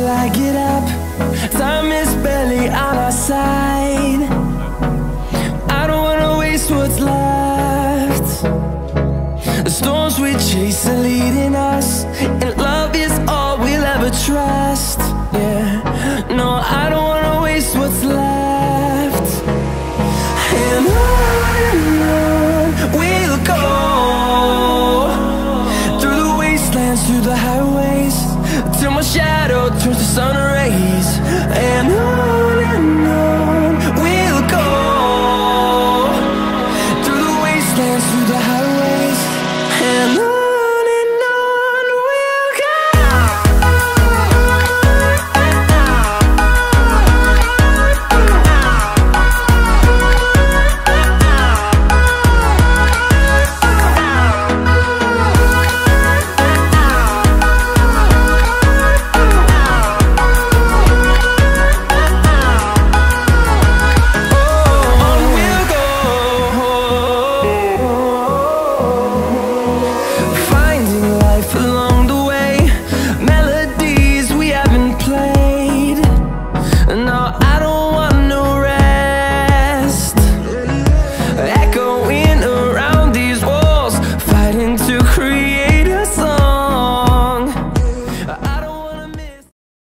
I get up. Time is barely on our side. I don't wanna waste what's left. The storms we chase are leading us, and love is all we'll ever trust. Yeah, no, I don't wanna waste what's left. And on we'll go, through the wastelands, through the highways, till my shadow turns to sun rays.